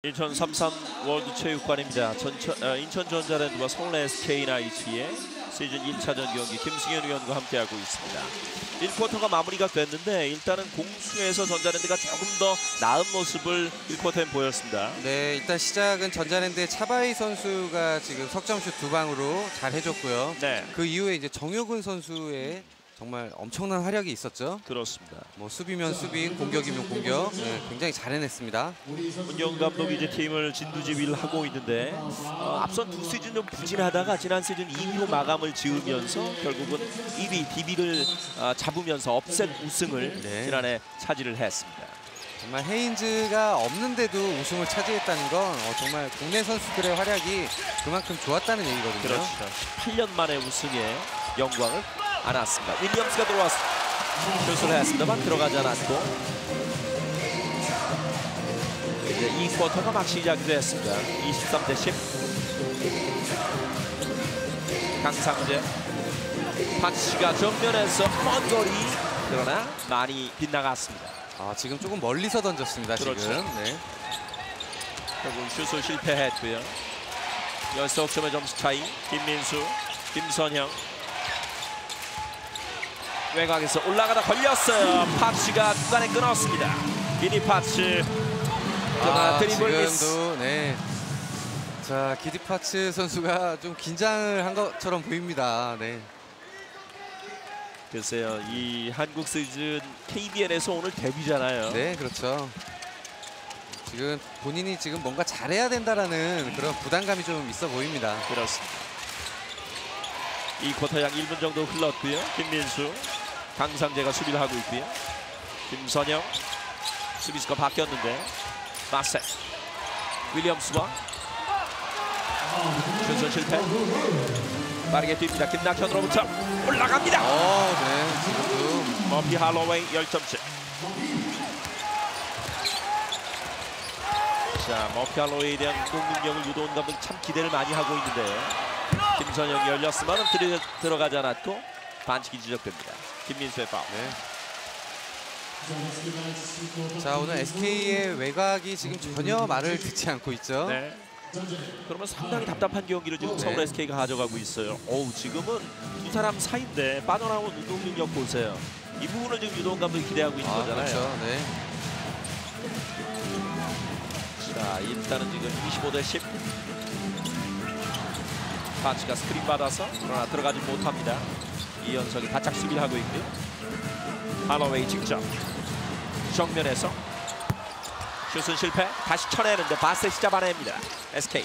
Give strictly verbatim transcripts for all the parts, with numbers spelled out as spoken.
이천삼십삼 월드체육관입니다. 전천, 어, 인천전자랜드와 서울 에스케이나이츠의 시즌 일 차전 경기 김승현 위원과 함께하고 있습니다. 일 쿼터가 마무리가 됐는데 일단은 공수에서 전자랜드가 조금 더 나은 모습을 일 쿼터엔 보였습니다. 네, 일단 시작은 전자랜드의 차바이 선수가 지금 석점슛 두 방으로 잘 해줬고요. 네. 그 이후에 이제 정효근 선수의 정말 엄청난 활약이 있었죠. 그렇습니다. 뭐 수비면 수비, 공격이면 공격, 네, 굉장히 잘 해냈습니다. 문영 감독이 이제 팀을 진두지휘를 하고 있는데 어, 앞선 두 시즌 좀 부진하다가 지난 시즌 이 위로 마감을 지으면서 결국은 일 위 디비를 어, 잡으면서 업셋 우승을 네. 지난해 차지를 했습니다. 정말 헤인즈가 없는데도 우승을 차지했다는 건 어, 정말 국내 선수들의 활약이 그만큼 좋았다는 얘기거든요. 그렇죠. 십팔 년 만에 우승의 영광을 안았습니다. 윌리엄스가 들어왔습니다. 슛을 했습니다만 들어가지 않았고 이제 이 쿼터가 막 시작이 됐습니다. 이십삼 대 십. 강상재 파치가 정면에서 먼 거리 그러나 많이 빗나갔습니다. 아, 지금 조금 멀리서 던졌습니다. 그렇죠. 지금. 네. 결국 슛을 실패했고요. 열세 점의 점수 차이. 김민수, 김선형 외곽에서 올라가다 걸렸어요. 파츠가 중간에 끊었습니다. 기디 파츠. 아, 드리블 미스. 지금도 네. 자, 기디 파츠 선수가 좀 긴장을 한 것처럼 보입니다. 네. 글쎄요, 이 한국 시즌 케이비엘에서 오늘 데뷔잖아요. 네, 그렇죠. 지금 본인이 지금 뭔가 잘해야 된다라는 그런 부담감이 좀 있어 보입니다. 그렇습니다. 이 쿼터 약 일 분 정도 흘렀고요. 김민수, 강상재가 수비를 하고 있고요. 김선영, 수비수가 바뀌었는데 마세, 윌리엄스와 슛은 실패. 빠르게 뜁니다. 김낙현으로부터 올라갑니다. 어, 네, 지금도 머피 할로웨이 십 점째. 자, 머피 할로웨이에 대한 운동 능력을 유도원 감독이 참 기대를 많이 하고 있는데요. 김선영이 열렸으면 들어, 들어가지 않았고 반칙이 지적됩니다. 김민수의 파울. 네. 자, 오늘 에스케이의 외곽이 지금 전혀 말을 듣지 않고 있죠. 네. 그러면 상당히 답답한 경기를 지금 네. 서울 에스케이가 가져가고 있어요. 어우, 지금은 두 사람 사이인데 빠져나온 운동 능력 보세요. 이 부분을 지금 유도원 감독이 기대하고 있는 아, 거잖아요. 그렇죠. 네. 자, 일단은 지금 이십오 대 십. 파치가 스크린 받아서 그러나 들어가지 못합니다. 이연석이 바짝 수비를 하고 있고요. 할로웨이 직접 정면에서 슛은 실패. 다시 쳐내는데 바셋이 잡아냅니다. 에스케이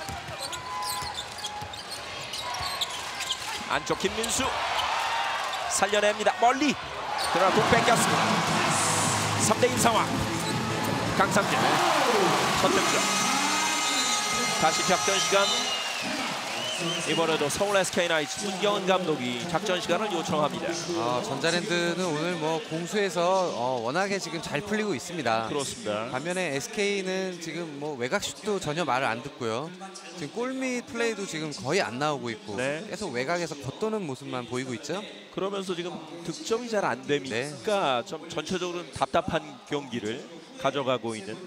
안쪽 김민수 살려냅니다. 멀리 그러나 공 뺏겼습니다. 삼 대 일 상황. 강상재 첫 득점. 다시 작전 시간. 이번에도 서울 에스케이나이츠 문경은 감독이 작전 시간을 요청합니다. 아, 전자랜드는 오늘 뭐 공수에서 어, 워낙에 지금 잘 풀리고 있습니다. 그렇습니다. 반면에 에스케이는 지금 뭐 외곽 슛도 전혀 말을 안 듣고요. 지금 골밑 플레이도 지금 거의 안 나오고 있고 네. 계속 외곽에서 겉도는 모습만 보이고 있죠. 그러면서 지금 득점이 잘 안 되니까 좀 전체적으로 답답한 경기를 가져가고 있는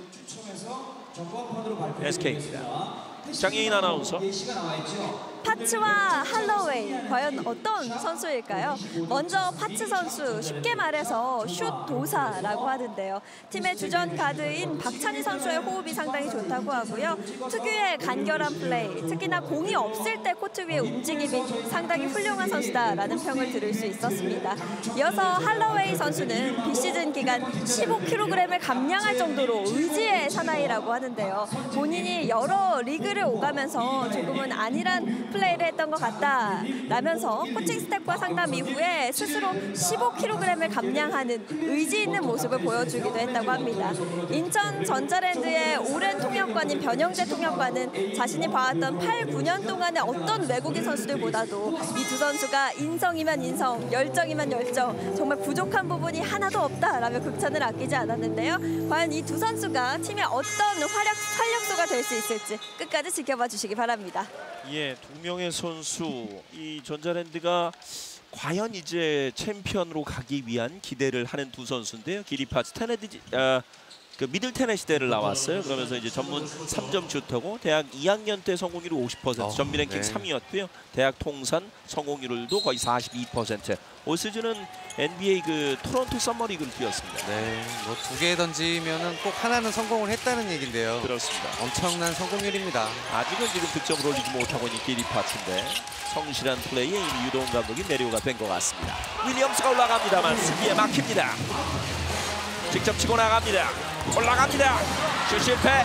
에스케이입니다. 장예인 아나운서. 파츠와 할로웨이 과연 어떤 선수일까요? 먼저 파츠 선수 쉽게 말해서 슛 도사라고 하는데요. 팀의 주전 가드인 박찬희 선수의 호흡이 상당히 좋다고 하고요. 특유의 간결한 플레이, 특히나 공이 없을 때 코트 위의 움직임이 상당히 훌륭한 선수다라는 평을 들을 수 있었습니다. 이어서 할로웨이 선수는 비시즌 기간 십오 킬로그램을 감량할 정도로 의지의 사나이라고 하는데요. 본인이 여러 리그를 오가면서 조금은 안일한 플레이를 했던 것 같다 라면서 코칭 스태프와 상담 이후에 스스로 십오 킬로그램을 감량하는 의지 있는 모습을 보여주기도 했다고 합니다. 인천 전자랜드의 오랜 통역관인 변영재 통역관은 자신이 봐왔던 팔, 구 년 동안의 어떤 외국인 선수들보다도 이 두 선수가 인성이면 인성, 열정이면 열정, 정말 부족한 부분이 하나도 없다라며 극찬을 아끼지 않았는데요. 과연 이 두 선수가 팀의 어떤 활약, 활력소가 될 수 있을지 끝까지 지켜봐 주시기 바랍니다. 예, 두 명의 선수, 이 전자랜드가 과연 이제 챔피언으로 가기 위한 기대를 하는 두 선수인데요. 기디 파츠 테네디 아, 그 미들 테네시대를 나왔어요. 그러면서 이제 전문 삼 점 슈터고 대학 이 학년 때 성공률이 오십 퍼센트, 어, 전미 랭킹 네. 삼 위였고요. 대학 통산 성공률도 거의 사십이 퍼센트. 올 시즌은 엔비에이 그 토론토 서머리그를 뛰었습니다. 네, 뭐 두 개 던지면은 꼭 하나는 성공을 했다는 얘긴데요. 그렇습니다. 엄청난 성공률입니다. 아직은 지금 득점을 올리지 못하고 있는 기리 파츠인데 성실한 플레이에 이미 유도훈 감독이 내려가 된 것 같습니다. 윌리엄스가 올라갑니다만 수비에 막힙니다. 직접 치고 나갑니다. 올라갑니다. 슛 실패.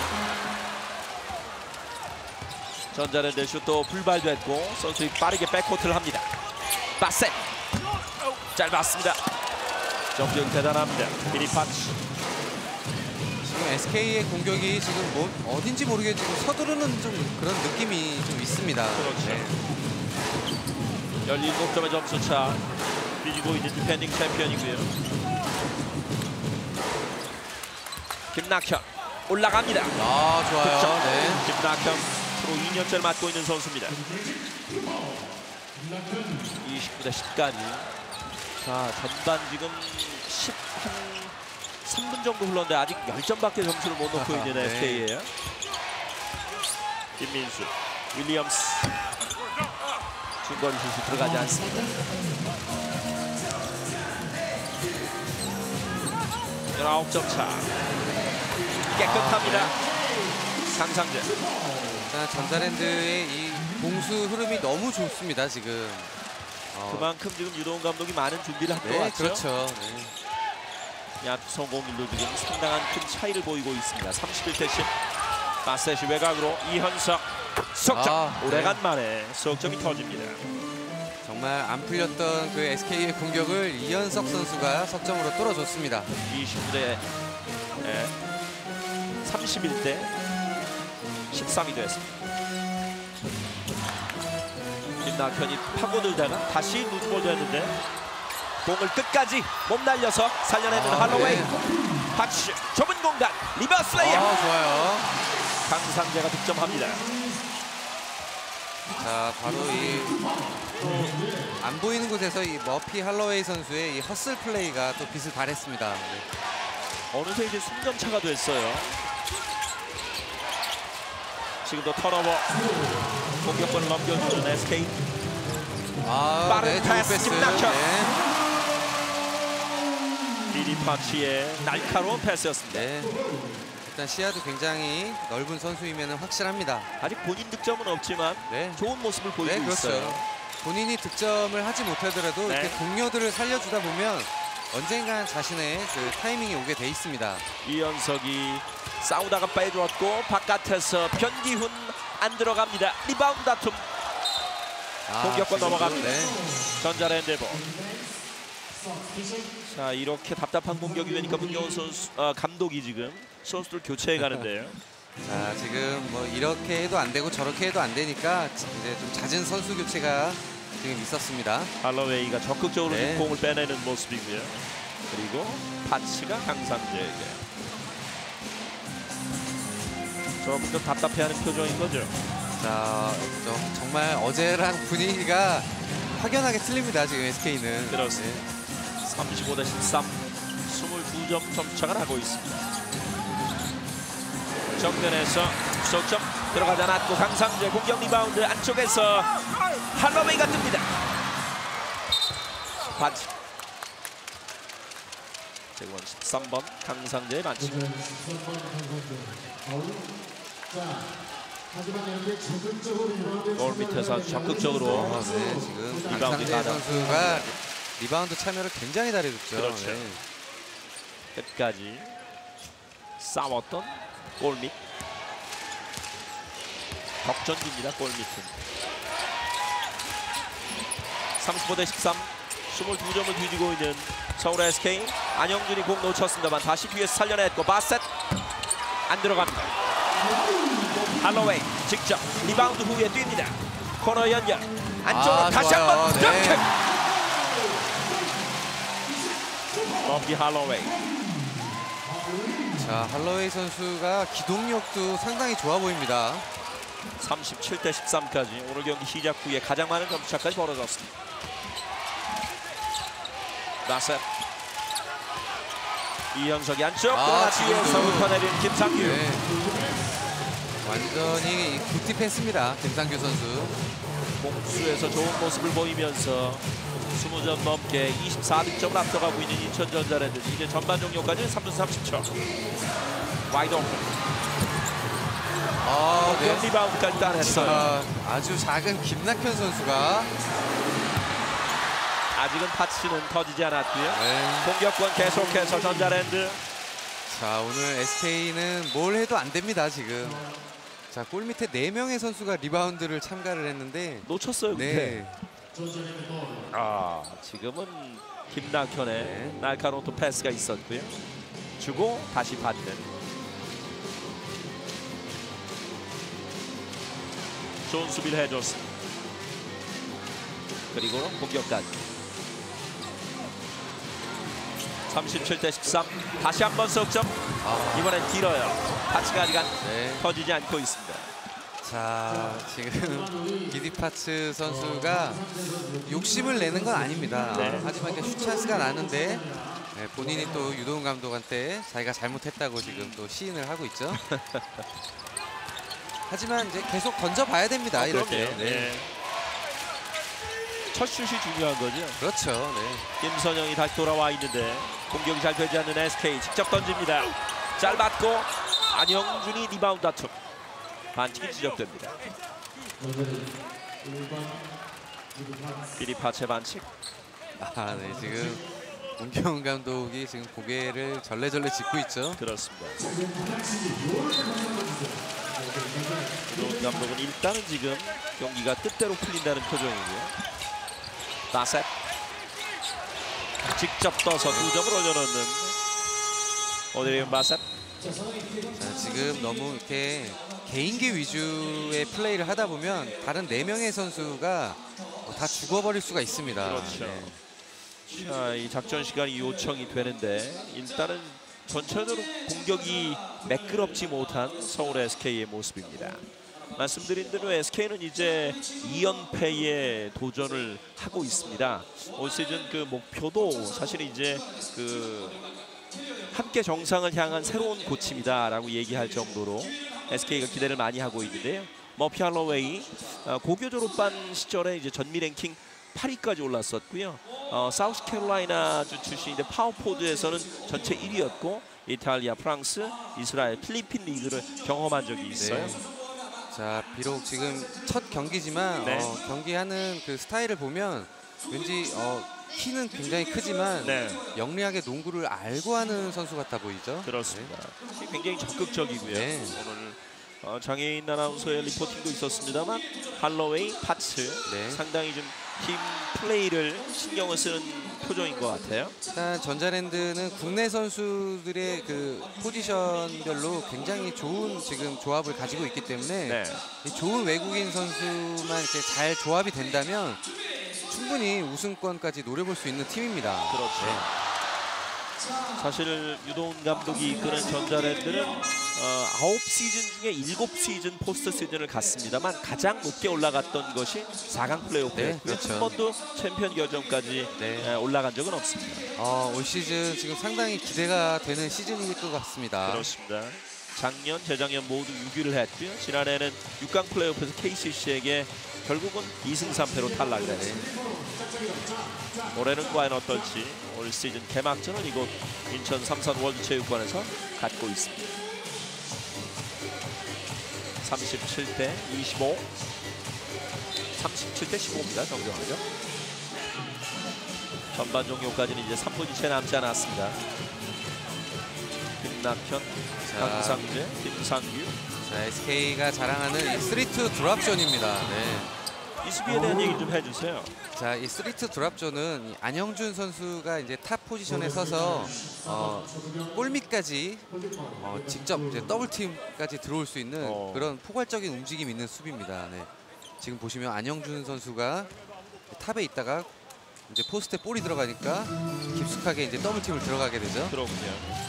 전자랜드 슛도 불발됐고 선수들이 빠르게 백코트를 합니다. 바셋 짧았습니다. 점점 대단합니다. 기리 파츠. 지금 에스케이의 공격이 지금 뭐 어딘지 모르겠지만 서두르는 좀 그런 느낌이 좀 있습니다. 그렇죠. 네. 열일곱 점의 점수차 뒤지고 있는 디펜딩 챔피언이고요. 김낙현 올라갑니다. 아, 좋아요. 득점. 네. 김낙현 프로 이 년째를 맡고 있는 선수입니다. 이십구 대 십까지. 자, 전반 지금 십, 한 삼 분 정도 흘렀는데 아직 십 점밖에 점수를 못 넣고 있는 네. 에스케이예요. 김민수, 윌리엄스. 중거리 슛이 들어가지 않습니다. 열아홉 점 차. 깨끗합니다. 강상재. 자, 전자랜드의 이 공수 흐름이 너무 좋습니다, 지금. 어, 그만큼 지금 유도훈 감독이 많은 준비를 한 것 네, 같죠. 그렇죠. 네. 야투 성공률도 지금 상당한 큰 차이를 보이고 있습니다. 삼십일 대 십. 바셋이 외곽으로 이현석 석점. 아, 오래간만에 석점이 터집니다. 정말 안 풀렸던 그 에스케이의 공격을 이현석 선수가 석점으로 뚫어줬습니다. 이십구 대 삼십일 대 십삼이 됐습니다. 김낙현이 파고들다가 다시 루즈볼 됐는데 공을 끝까지 못 날려서 살려내는 아, 할로웨이. 네. 파츠 좁은 공간 리버스 레이업. 아, 좋아요. 강상재가 득점합니다. 자, 바로 이 안 보이는 곳에서 이 머피 할로웨이 선수의 이 허슬 플레이가 또 빛을 발했습니다. 네. 어느새 이제 승점 차가 됐어요. 지금도 턴오버. 공격권을 넘겨주는 에스케이. 아, 빠른 네, 좋은 패스, 패스. 김낙현. 네. 리디 파치의 날카로운 패스였습니다. 네. 일단 시야도 굉장히 넓은 선수이면 확실합니다. 아직 본인 득점은 없지만 네. 좋은 모습을 보이고 네, 그렇죠. 있어요. 본인이 득점을 하지 못하더라도 네. 이렇게 동료들을 살려주다 보면 언젠간 자신의 그 타이밍이 오게 돼 있습니다. 이현석이 싸우다가 빼주었고 바깥에서 변기훈 안 들어갑니다. 리바운드 다툼. 아, 공격권 지금도, 넘어갑니다. 네. 전자랜드보. 자, 이렇게 답답한 공격이 되니까 문경훈 선수 아, 감독이 지금 선수들 교체해 가는데요. 자, 지금 뭐 이렇게 해도 안 되고 저렇게 해도 안 되니까 이제 좀 잦은 선수 교체가 지금 있었습니다. 할로웨이가 적극적으로 네. 공을 빼내는 모습이고요. 그리고 파치가 강상재에게. 조금 더 답답해하는 표정인 거죠. 자, 저, 정말 어제랑 분위기가 확연하게 틀립니다. 지금 에스케이는. 그렇습니다. 삼십오 대 십삼, 이십이 점 점차가 나고 있습니다. 정면에서 석점 들어가지 않았고 강상재 공격 리바운드 안쪽에서 할로웨이가 뜹니다. 반칙. 제구원 십삼 번 강상재의 반칙. 골 밑에서 아주 적극적으로 어, 네, 지금 리바운드 강상재 가능. 선수가 리바운드 참여를 굉장히 잘해줬죠. 그렇죠. 네. 끝까지 싸웠던 골밑. 덕전기입니다. 골밑은. 삼십오 대 십삼, 이십이 점을 뒤지고 있는 서울 에스케이. 안영준이 공 놓쳤습니다만 다시 뒤에서 살려냈고 바셋 안 들어갑니다. 할로웨이 직접 리바운드 후에 뜁니다. 코너 연결 안쪽으로 아, 다시 좋아요. 한번 덩크. 네. 머피 할로웨이. 자, 할로웨이 선수가 기동력도 상당히 좋아 보입니다. 삼십칠 대 십삼까지 오늘 경기 시작 후에 가장 많은 점수차까지 벌어졌습니다. 바셋 이현석이 안쪽 아, 그러나 지금도. 뒤에서부터 내린 김상규. 네. 완전히 굿팁했습니다. 김상규 선수. 공수에서 좋은 모습을 보이면서 이십 점 넘게 이십사 득점을 앞서가고 있는 인천전자랜드. 이제 전반 종료까지 삼 분 삼십 초. 와이드 오픈. 아, 네. 리바운드까지 따냈어요. 자, 아주 작은 김낙현 선수가 아직은 파츠는 터지지 않았고요. 네. 공격권 계속해서 전자랜드. 자, 오늘 에스케이는 뭘 해도 안 됩니다, 지금. 자, 골 밑에 네 명의 선수가 리바운드를 참가를 했는데 놓쳤어요. 네. 근데. 아, 지금은 김낙현의 네. 날카로운 또 패스가 있었고요. 주고 다시 받는. 좋은 수비를 해줬습니다. 그리고 공격까지. 삼십칠 대 십삼. 다시 한번 석점. 아, 이번엔 길어요. 파츠가 아직 안 네. 터지지 않고 있습니다. 자, 지금 기디파츠 선수가 욕심을 내는 건 아닙니다. 네. 아, 하지만 이제 슛 찬스가 나는데 네, 본인이 또 유도훈 감독한테 자기가 잘못했다고 지금 또 시인을 하고 있죠. 하지만 이제 계속 던져봐야 됩니다. 아, 이럴 그럼요. 때. 네. 네. 첫 슛이 중요한 거죠. 그렇죠. 네. 김선영이 다시 돌아와 있는데 공격이 잘 되지 않는 에스케이 직접 던집니다. 짧았고 안영준이 리바운드 다툼. 반칙이 지적됩니다. 비리파체 반칙. 아, 네. 지금 문경훈 감독이 지금 고개를 절레절레 짚고 있죠. 그렇습니다. 유도훈 감독은 일단은 지금 경기가 뜻대로 풀린다는 표정이고요. 나셋 직접 떠서 두 점을 올려놓는 오드리언 바셋. 자, 지금 너무 이렇게 개인기 위주의 플레이를 하다 보면 다른 네 명의 선수가 다 죽어버릴 수가 있습니다. 그렇죠. 네. 자, 이 작전 시간이 요청이 되는데 일단은 전체적으로 공격이 매끄럽지 못한 서울 에스케이의 모습입니다. 말씀드린 대로 에스케이는 이제 이 연패에 도전을 하고 있습니다. 올 시즌 그 목표도 사실 이제 그 함께 정상을 향한 새로운 고침이다라고 얘기할 정도로 에스케이가 기대를 많이 하고 있는데요. 머피 할로웨이 고교 졸업반 시절에 이제 전미 랭킹 팔 위까지 올랐었고요. 어, 사우스캐롤라이나주 출신인데 파워포드에서는 전체 일 위였고 이탈리아, 프랑스, 이스라엘, 필리핀 리그를 경험한 적이 있어요. 네. 자, 비록 지금 첫 경기지만 네. 어, 경기하는 그 스타일을 보면 왠지 어, 키는 굉장히 크지만 네, 영리하게 농구를 알고 하는 선수 같아 보이죠. 그렇습니다. 굉장히 적극적이고요. 네. 오늘 어, 장애인 아나운서의 리포팅도 있었습니다만 할로웨이, 파츠 네. 상당히 좀 팀 플레이를 신경을 쓰는 표정인 것 같아요. 일단 전자랜드는 국내 선수들의 그 포지션별로 굉장히 좋은 지금 조합을 가지고 있기 때문에 네. 이 좋은 외국인 선수만 이렇게 잘 조합이 된다면 충분히 우승권까지 노려볼 수 있는 팀입니다. 그렇죠. 네. 사실 유도훈 감독이 이끄는 전자랜드는 어, 아홉 시즌 중에 일곱 시즌 포스트 시즌을 갔습니다만 가장 높게 올라갔던 것이 사 강 플레이오프였고요. 네, 그렇죠. 한 번도 챔피언 결정까지 네. 에, 올라간 적은 없습니다. 어, 올 시즌 지금 상당히 기대가 되는 시즌일 것 같습니다. 그렇습니다. 작년, 재작년 모두 육 위를 했고요. 지난해는 육 강 플레이오프에서 케이씨씨에게 결국은 이 승 삼 패로 탈락을 했습니다. 올해는 과연 어떨지 올 시즌 개막전은 이곳 인천 삼선 월드체육관에서 갖고 있습니다. 삼십칠 대 이십오, 삼십칠 대 십오입니다. 정정하죠. 전반 종료까지는 이제 삼 분이 채 남지 않았습니다. 김낙현, 자. 강상재, 김상규. 자, 에스케이가 자랑하는 이 쓰리 투 드랍존입니다. 네. 이 수비에 대한 얘기 좀 해주세요. 자, 이 쓰리 투 드랍존은 이 안영준 선수가 이제 탑 포지션에 서서 어, 골밑까지 어, 직접 이제 더블팀까지 들어올 수 있는 어. 그런 포괄적인 움직임 있는 수비입니다. 네. 지금 보시면 안영준 선수가 탑에 있다가 이제 포스트에 볼이 들어가니까 깊숙하게 이제 더블팀을 들어가게 되죠. 그렇군요.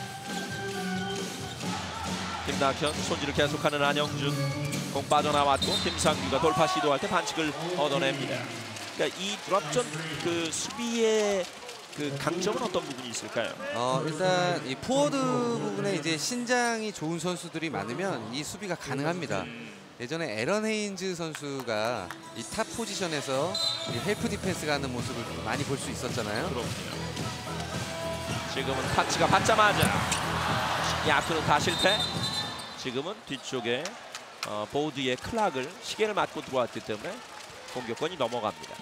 김낙현 손질을 계속하는 안영준. 공 빠져나왔고 김상규가 돌파 시도할 때 반칙을 얻어냅니다. 그러니까 이 드랍전 그 수비의 그 강점은 어떤 부분이 있을까요? 어, 일단 이 포워드 부분에 이제 신장이 좋은 선수들이 많으면 이 수비가 가능합니다. 예전에 에런 헤인즈 선수가 이 탑 포지션에서 이 헬프 디펜스가 하는 모습을 많이 볼 수 있었잖아요. 그렇군요. 지금은 파치가 받자마자 야투는 다 실패. 지금은 뒤쪽에 어, 보드의 클락을 시계를 맞고 들어왔기 때문에 공격권이 넘어갑니다.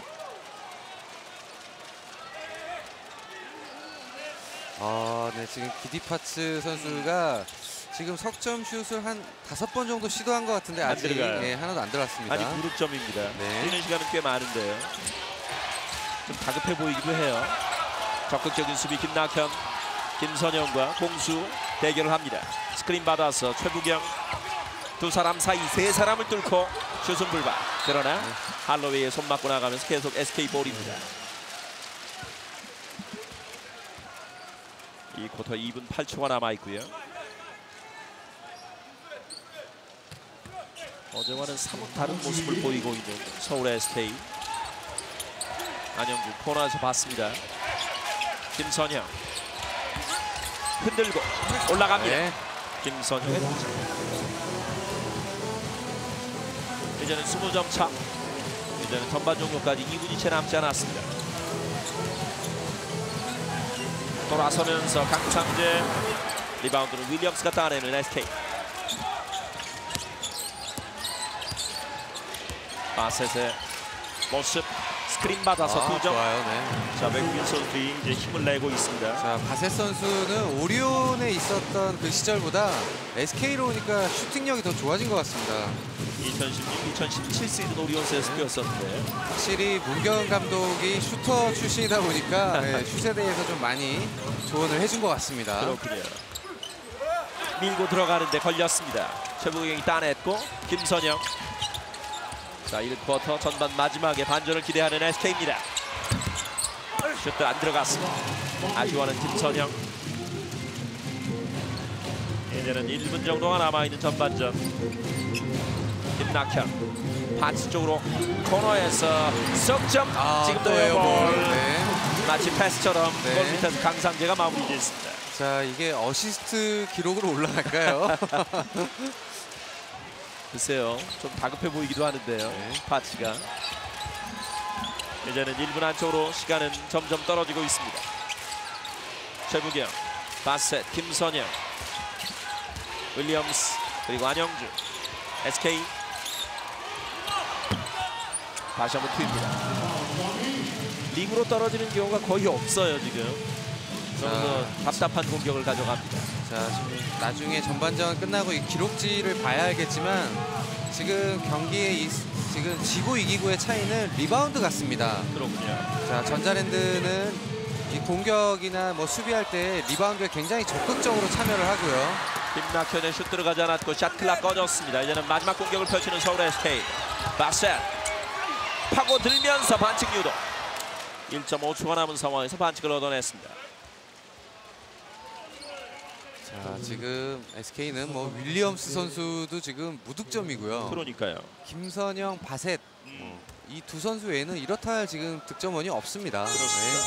아, 네, 지금 기디파츠 선수가 지금 석점 슛을 한 다섯 번 정도 시도한 것 같은데 안 아직 들어가요. 예, 하나도 안 들어갔습니다. 아직 구 득점입니다. 네. 뛰는 시간은 꽤 많은데요. 좀 다급해 보이기도 해요. 적극적인 수비 김낙현, 김선영과 공수 대결을 합니다. 스크린 받아서 최부경 두 사람 사이 세 사람을 뚫고 슛은 불발. 그러나 네. 할로웨이에 손 맞고 나가면서 계속 에스케이 볼입니다. 이 쿼터 이 분 팔 초가 남아 있고요. 어제와는 사뭇 다른 모습을 보이고 있는 서울 에스케이. 안영준 코너에서 봤습니다. 김선영 흔들고 올라갑니다. 네. 김선영의 득점. 이제는 이십 점 차. 이제는 전반 종료까지 이 분이 채 남지 않았습니다. 돌아서면서 강창재, 리바운드는 윌리엄스가 따내는 에스케이. 바셋의 모습, 스크린 받아서 아, 두 점. 좋아요. 네. 자, 외국인 선수들이 이제 힘을 내고 있습니다. 자, 바셋 선수는 오리온에 있었던 그 시절보다 에스케이로 오니까 슈팅력이 더 좋아진 것 같습니다. 이천십육 이천십칠 시즌 오리온스에서 뛰었었는데 확실히 문경 감독이 슈터 출신이다 보니까 네, 슛에 대해서 좀 많이 조언을 해준 것 같습니다. 그렇군요. 밀고 들어가는데 걸렸습니다. 최부경이 따냈고 김선영. 자, 일 쿼터 전반 마지막에 반전을 기대하는 에스케이입니다. 슛도 안 들어갔습니다. 아쉬워하는 김선영. 이제는 일 분 정도가 남아있는 전반전. 김낙현 파츠 쪽으로 코너에서 석점. 아, 지금도 또 에어볼. 에어볼. 네. 마치 패스처럼 네. 골 밑에서 강상재가 마무리됐습니다. 자, 이게 어시스트 기록으로 올라갈까요? 글쎄요, 좀 다급해 보이기도 하는데요. 네. 파치가. 이제는 일 분 안쪽으로 시간은 점점 떨어지고 있습니다. 최부경, 바셋, 김선영, 윌리엄스, 그리고 안영준, 에스케이. 다시 한번 튀입니다. 리그로 떨어지는 경우가 거의 없어요, 지금. 그래서 답답한 공격을 가져갑니다. 자, 지금 나중에 전반전 끝나고 이 기록지를 봐야 알겠지만 지금 경기의 이, 지금 지고 이기고의 차이는 리바운드 같습니다. 그렇군요. 자, 전자랜드는 이 공격이나 뭐 수비할 때 리바운드에 굉장히 적극적으로 참여를 하고요. 김낙현의 슛 들어가지 않았고 샷 클락 꺼졌습니다. 이제는 마지막 공격을 펼치는 서울 에스케이. 바셋 파고들면서 반칙 유도. 일 점 오 초가 남은 상황에서 반칙을 얻어냈습니다. 자, 지금 에스케이는 뭐 윌리엄스 선수도 지금 무득점이고요. 그러니까요. 김선영, 바셋 음. 이 두 선수 외에는 이렇다 할 지금 득점원이 없습니다. 그렇습니다.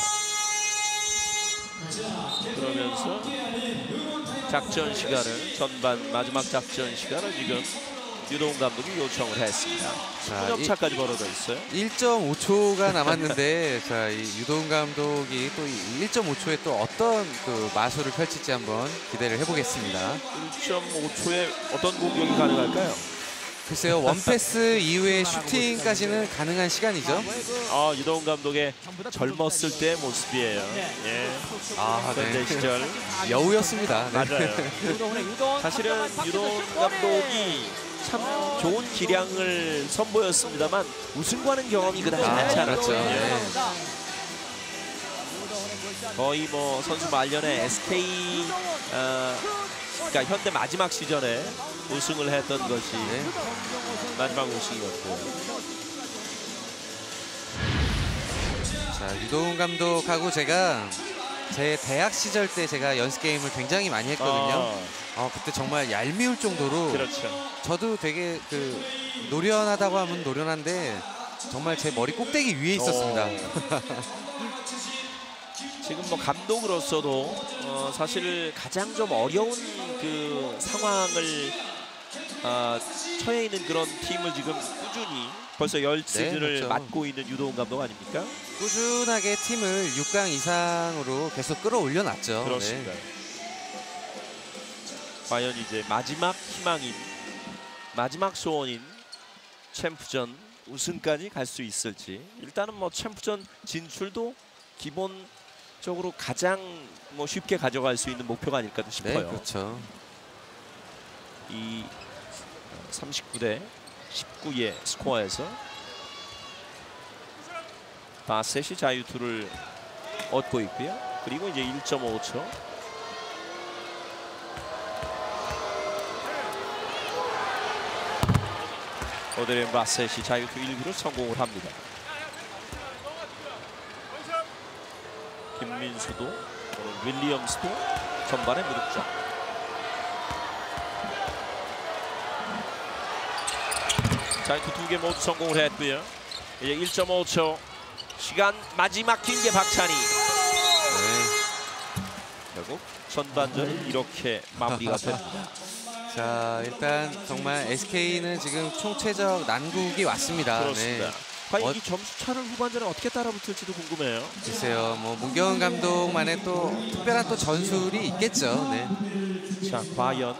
그러면서 작전 시간을 전반 마지막 작전 시간을 지금 유동 감독이 요청을 했습니다. 자, 십 점 차까지 벌어져 있어요. 일 점 오 초가 남았는데 자, 이 유동 감독이 또 일 점 오 초에 또 어떤 그 마술을 펼칠지 한번 기대를 해보겠습니다. 일 점 오 초에 어떤 공격이 가능할까요? 글쎄요, 원패스 이후에 슈팅까지는 가능한 시간이죠. 아, 유동 감독의 젊었을 때의 모습이에요. 예. 아, 현재 네. 시절. 여우였습니다. 네. 맞아요. 사실은 유동 감독이 참 좋은 기량을 선보였습니다만 우승과는 경험이 그다지 아, 많지 않았죠. 그렇죠. 네. 거의 뭐 선수 말년에 에스케이 어, 그러니까 현대 마지막 시절에 우승을 했던 것이 네. 마지막 우승이었고. 자, 유동 감독하고 제가 제 대학 시절 때 제가 연습 게임을 굉장히 많이 했거든요. 어, 어, 그때 정말 얄미울 정도로 그렇죠. 저도 되게 그 노련하다고 하면 노련한데 정말 제 머리 꼭대기 위에 있었습니다. 어. 지금 뭐 감독으로서도 어, 사실 가장 좀 어려운 그 상황을 어, 처해 있는 그런 팀을 지금 꾸준히 벌써 열 시즌을 그렇죠. 맡고 있는 유도훈 감독 아닙니까? 꾸준하게 팀을 육 강 이상으로 계속 끌어올려 놨죠. 그렇습니다. 네. 과연 이제 마지막 희망인, 마지막 소원인 챔프전 우승까지 갈 수 있을지. 일단은 뭐 챔프전 진출도 기본적으로 가장 뭐 쉽게 가져갈 수 있는 목표가 아닐까 싶어요. 네, 그렇죠. 이 삼십구 대 십구의 스코어에서 바셋이 자유투를 얻고 있고요. 그리고 이제 일 점 오 초. 오드리언 바셋이 자유투 일구를 성공을 합니다. 김민수도 오늘 윌리엄스도 전반에 무득점. 자유투 두 개 모두 성공을 했고요. 이제 일 점 오 초 시간 마지막 긴 게 박찬희. 네. 결국 전반전은 이렇게 마무리가 됩니다. 자, 일단 정말 에스케이는 지금 총체적 난국이 왔습니다. 그렇습니다. 네. 과연 어, 이 점수차를 후반전에 어떻게 따라붙을지도 궁금해요. 글쎄요, 뭐 문경은 감독만의 또 특별한 또 전술이 있겠죠. 네. 자, 과연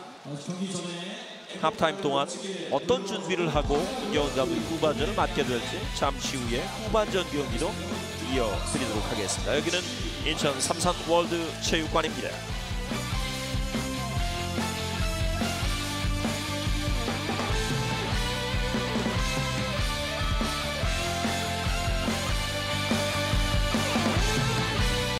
하프타임 동안 어떤 준비를 하고 문경은 감독이 후반전을 맡게 될지 잠시 후에 후반전 경기도 이어드리도록 하겠습니다. 여기는 인천 삼산 월드체육관입니다.